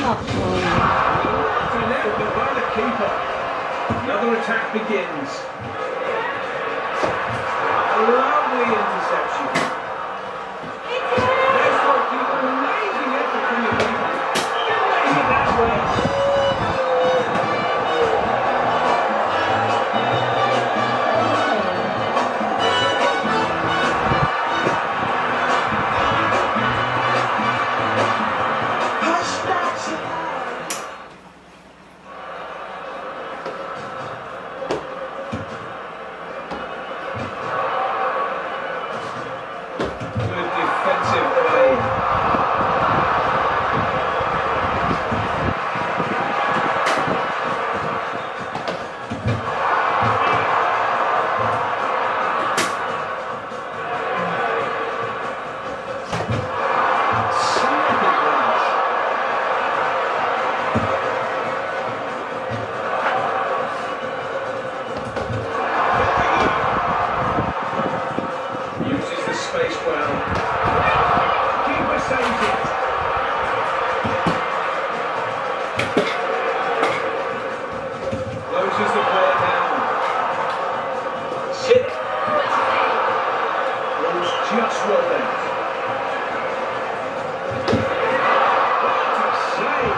But by the keeper. Another attack begins. A lovely interception. That's what you amazing effort from the keeper. Get away that way. Just rolled out. What a save!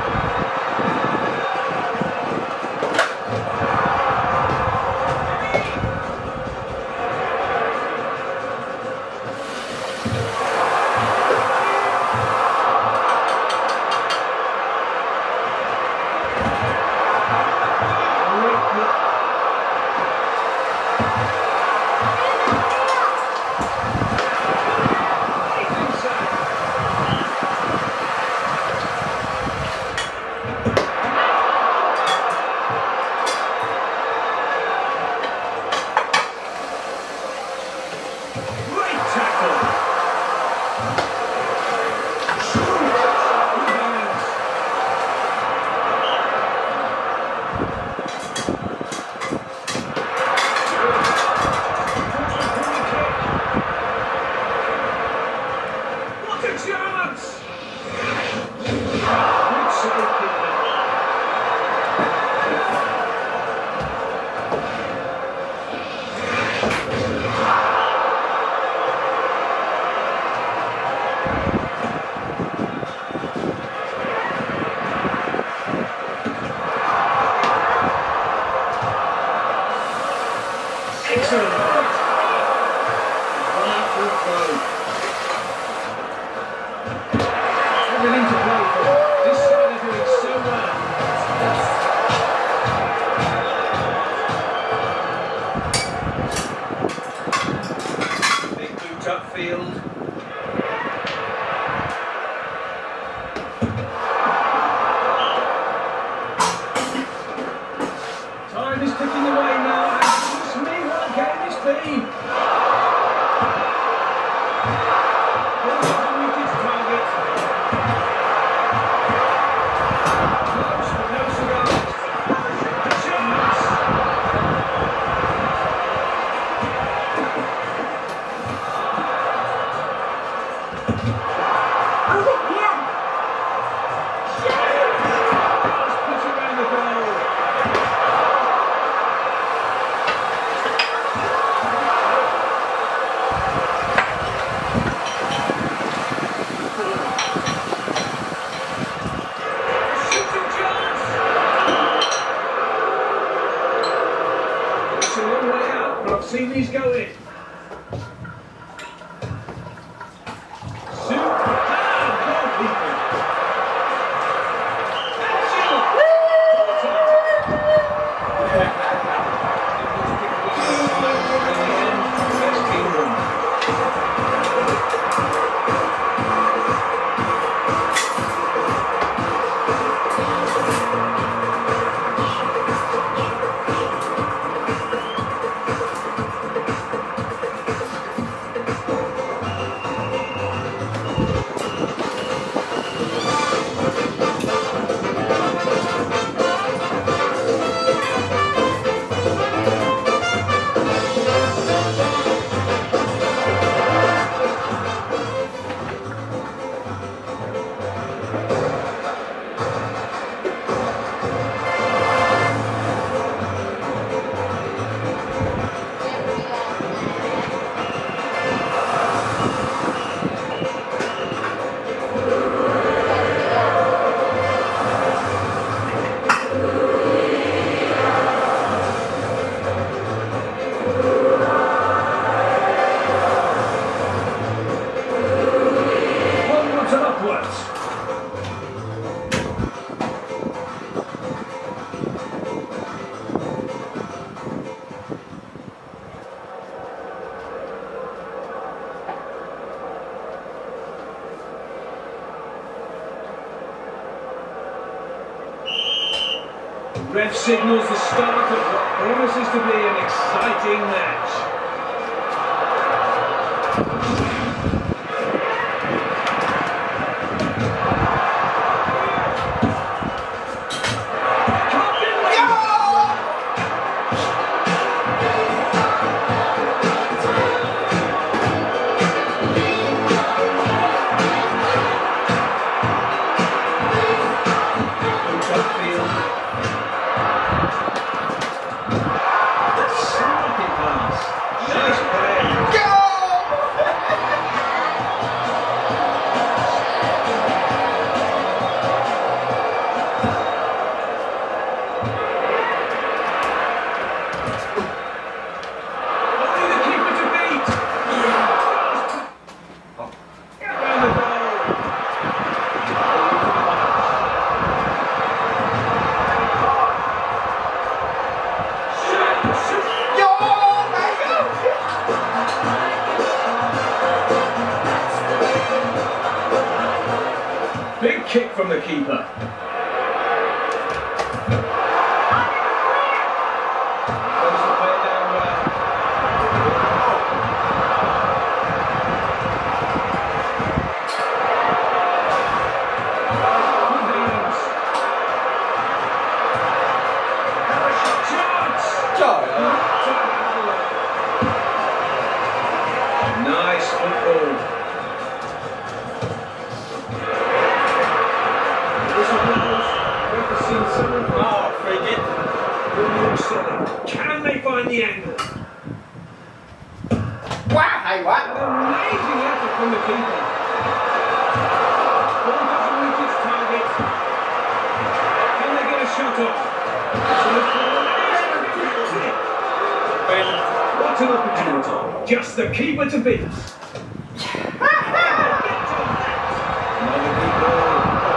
Everything to play for. This side are doing so well. Big boot upfield. Time is ticking away now. It's me, what game is being? Ref signals the start of what promises to be an exciting match. Big kick from the keeper. Goes the play down well. Good hands. Chance! Nice football. Oh, free Can they find the angle? Wow, hey, what? An amazing effort from the keeper. Ball doesn't reach its target. Can they get a shot off? What an opportunity. Just the keeper to beat. Another good ball.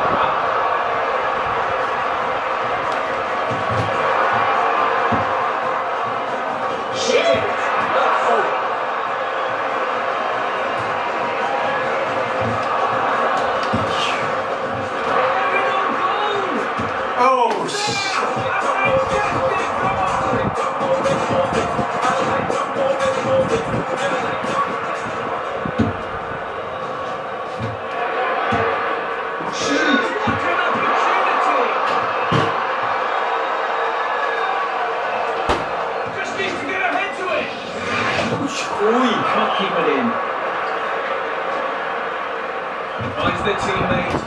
Can't keep it in. Finds their teammate.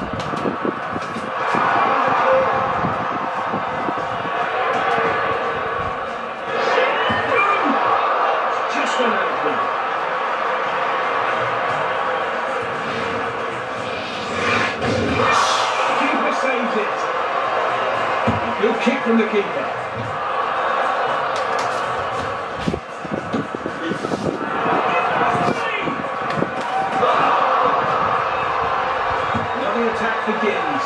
Just an outlet. Keeper saves it. Good kick from the keeper. Attack begins.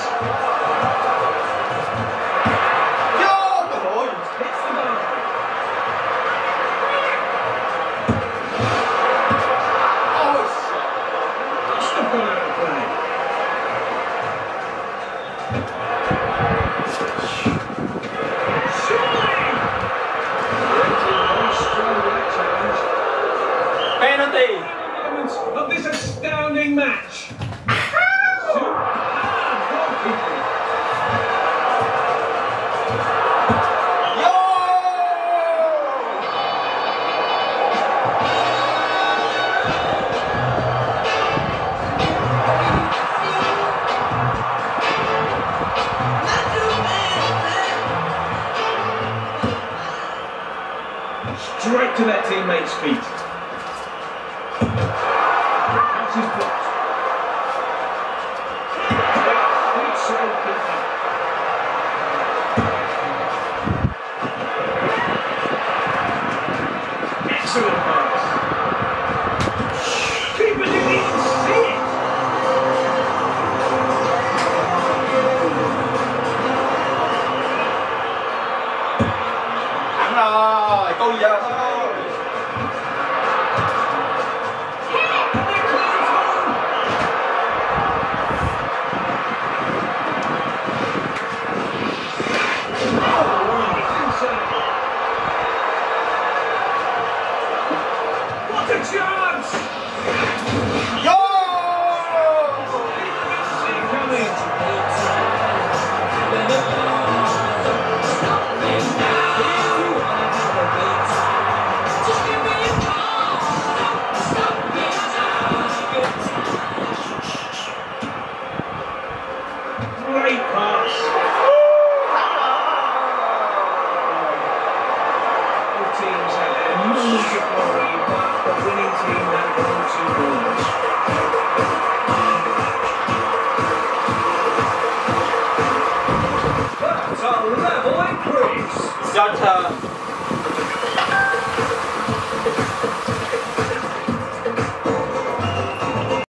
Yo, boy! Hits the bar. Oh, shit. Must have gone out of play. Surely! Very strong that challenge. Penalty! Moments of this astounding match. Straight to their teammate's feet. Pass is blocked. Chris. It's your turn.